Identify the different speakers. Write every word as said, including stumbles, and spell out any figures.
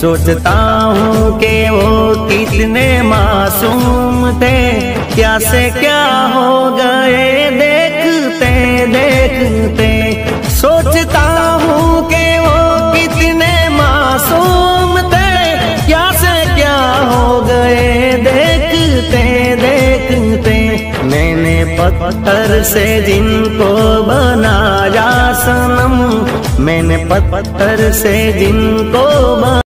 Speaker 1: सोचता हूँ कि वो कितने मासूम थे, क्या से क्या हो गए देखते देखते। सोचता हूँ कि वो कितने मासूम थे, क्या से क्या हो गए देखते देखते। मैंने पत्थर से जिनको बनाया सनम, मैंने पत्थर से जिनको